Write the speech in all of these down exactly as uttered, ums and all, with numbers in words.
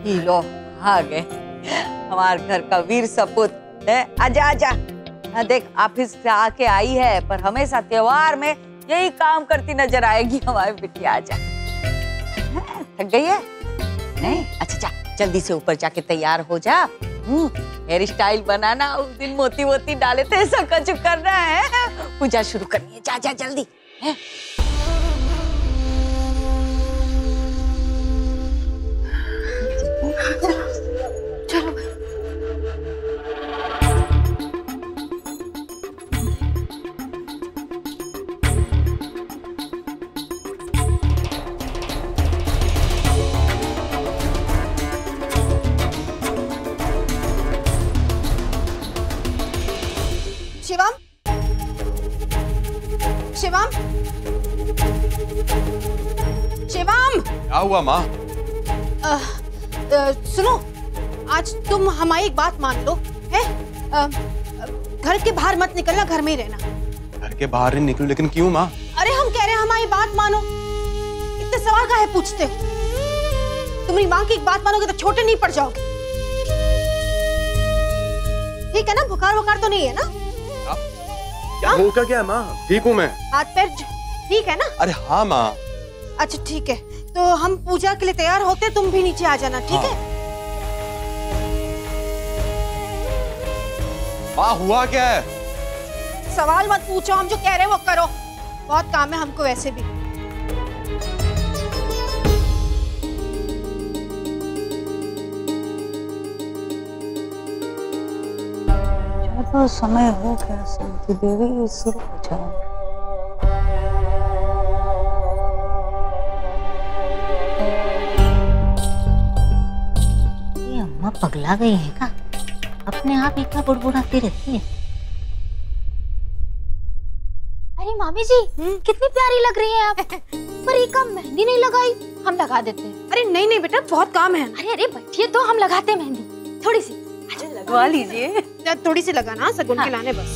लो, आ गए हमारे घर का वीर सपूत है। आजा आजा। हाँ देख, ऑफिस से आके आई है, पर हमेशा त्योहार में यही काम करती नजर आएगी हमारी बिटिया। आजा। थक गई है? नहीं? अच्छा जा, जल्दी से ऊपर जाके तैयार हो जा। हेयर स्टाइल बनाना, उस दिन मोती वोती डाले थे, ऐसा कुछ करना है। पूजा शुरू करनी है, जा जा जल्दी है? चलो चलो। शिवम, शिवम, शिवम। क्या हुआ माँ? आ, आ, सुनो, आज तुम हमारी एक बात मान लो, है? आ, घर के बाहर मत निकलना, घर में ही रहना। घर के बाहर नहीं निकलूं, लेकिन क्यों माँ? अरे हम कह रहे हैं हमारी बात मानो, इतने सवाल काहे पूछते हो? तुम्हारी माँ की एक बात मानोगे तो छोटे नहीं पड़ जाओगे। ठीक है ना? बुखार वुखार तो नहीं है ना? क्या हो क्या क्या माँ? ठीक हूँ मैं। हाथ पैर ठीक है ना? अरे हाँ माँ। अच्छा ठीक है, तो हम पूजा के लिए तैयार होते, तुम भी नीचे आ जाना, ठीक है? माँ हुआ क्या है? सवाल मत पूछो, हम जो कह रहे हैं वो करो। बहुत काम है हमको वैसे भी। तो समय हो गया, शांति देवी शुरू हो जाओ। ये अम्मा पगला गई है क्या? अपने आप ही क्या बुड़बुड़ाती रहती है। अरे मामी जी, कितनी प्यारी लग रही है आप। पर ये कम मेहंदी नहीं लगाई, हम लगा देते हैं। अरे नहीं नहीं बेटा, बहुत काम है। अरे अरे बैठिए तो हम लगाते हैं मेहंदी, थोड़ी सी। अच्छा लगवा लीजिए, थोड़ी सी लगाना, सगुन हाँ। के लाने बस।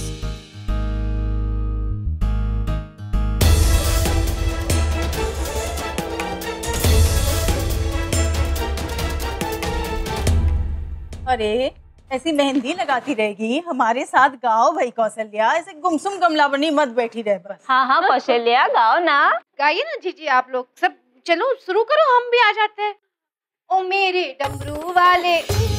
अरे ऐसी मेहंदी लगाती रहेगी, हमारे साथ गाओ भाई कौशल्या, ऐसे गुमसुम गमला बनी मत बैठी रहे बस। हाँ हाँ कौशल्या, गाओ ना। गाइए ना जीजी आप लोग सब, चलो शुरू करो, हम भी आ जाते हैं। ओ मेरे डमरू वाले।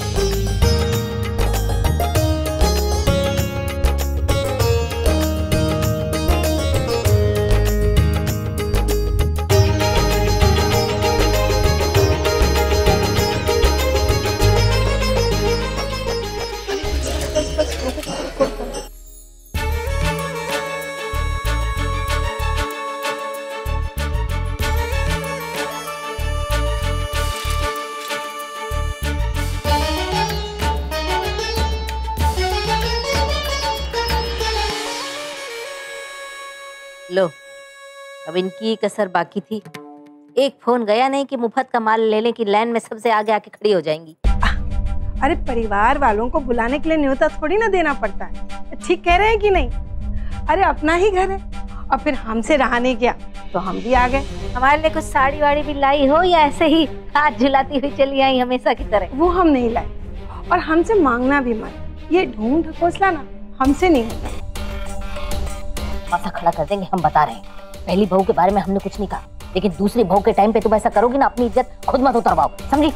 लो, अब इनकी कसर बाकी थी। एक फोन गया नहीं कि मुफ्त का माल लेने की लाइन में सबसे आगे आके खड़ी हो जाएंगी। अरे परिवार वालों को बुलाने के लिए न्योता थोड़ी ना देना पड़ता है। ठीक कह रहे हैं कि नहीं? अरे अपना ही घर है, और फिर हमसे रहा नहीं गया तो हम भी आ गए। हमारे लिए कुछ साड़ी वाड़ी भी लाई हो या ऐसे ही हाथ झुलाती हुई चली आई हमेशा की तरह? वो हम नहीं लाए, और हमसे मांगना भी मत। ये ढूंढ ढकोसला ना हमसे नहीं होता। माथा खड़ा कर देंगे, हम बता रहे हैं। पहली बहू के बारे में हमने कुछ नहीं कहा, लेकिन दूसरी बहू के टाइम पे तुम ऐसा करोगी ना, अपनी इज्जत खुद मत उतरवाओ, समझी?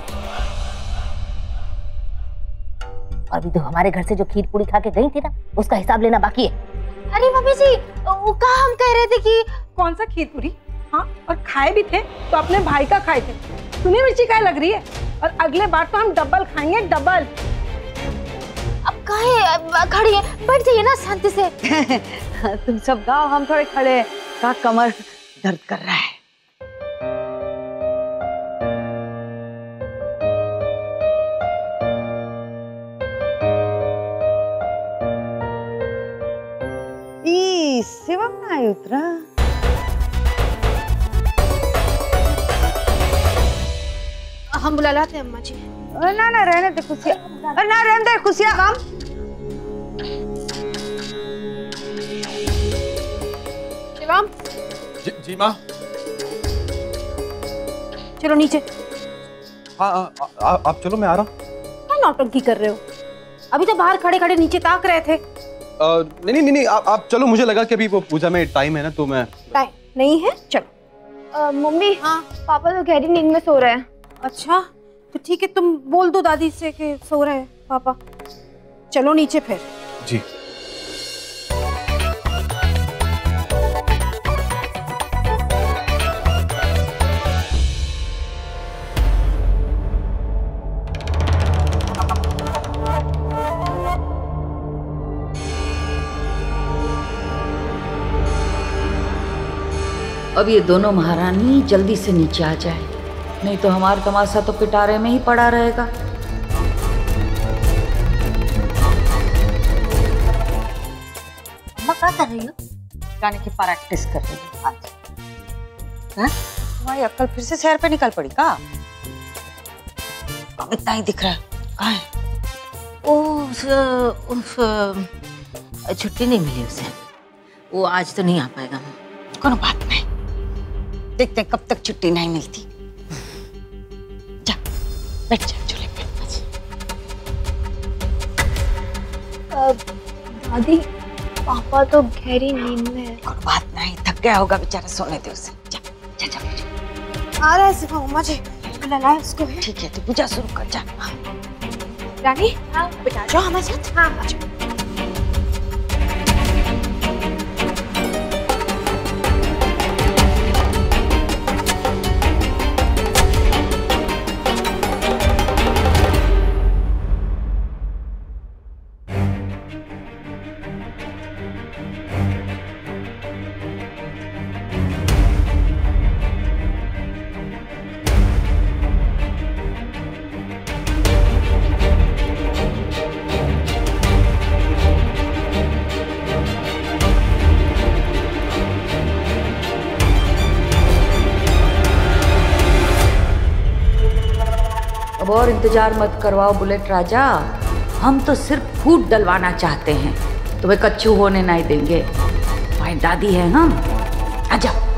और अभी तो हमारे घर से जो खीर पूरी खा के गई थी ना, उसका हिसाब लेना बाकी है। अरे मम्मी जी, वो कहा हम कह रहे थे कि कौन सा खीर पूरी? हाँ, और खाए भी थे तो अपने भाई का खाए थे। तुम्हें मिर्ची काय लग रही है? और अगले बार तो हम डबल खाएंगे, डबल। अब काहे खड़ी है, बैठ जाइए ना शांति से। तुम सब गाओ, हम थोड़े खड़े हैं। का कमर दर्द कर रहा है। ई शिवम ना उतरा। हम बुला लाते हैं अम्मा जी। ना ना रहने दे खुशिया, ना रहने दे खुशिया। काम शिवम, जी, जी माँ। चलो नीचे। हाँ हाँ, आ- आ- आप चलो, मैं आ रहा हूँ। क्या नौटंकी कर रहे हो? अभी तो बाहर खड़े खड़े नीचे ताक रहे थे। अ, नहीं नहीं नहीं नहीं, आप आप चलो, मुझे लगा कि अभी वो पूजा में टाइम है ना, तो मैं टाइम नहीं है, चलो। मम्मी हाँ पापा तो गहरी नींद में सो रहे हैं। अच्छा तो ठीक है, तुम बोल दो दादी से कि सो रहे हैं पापा। चलो नीचे फिर। जी। अब ये दोनों महारानी जल्दी से नीचे आ जाए, नहीं तो हमारा तमाशा तो पिटारे में ही पड़ा रहेगा। अम्मा क्या कर रही हो? गाने की प्रैक्टिस कर रही हूँ आज। हैं? तुम्हारी अक्ल फिर से शहर पे निकल पड़ी का? अब इतना ही दिख रहा है, कहाँ है? ओ, उस, उस, छुट्टी नहीं मिली उसे, वो आज तो नहीं आ पाएगा। कोनो बात नहीं, देखते हैं कब तक छुट्टी नहीं मिलती। जा बैठ जा चूल्हे पे। दादी पापा तो गहरी नींद में है। कोनो बात नहीं, थक गया होगा बेचारा, सोने दे उसे। जा जा जा बेटा। आ रहा है सिर्फ अम्मा जी, बुलाया उसको। ठीक है, तो पूजा शुरू कर जा। रानी हाँ बेटा जाओ हमारे साथ। हाँ आ जाओ। अब और इंतजार मत करवाओ बुलेट राजा, हम तो सिर्फ फूट डलवाना चाहते हैं, तुम्हें कच्चू होने नहीं देंगे। हमारी दादी है हम। आजा।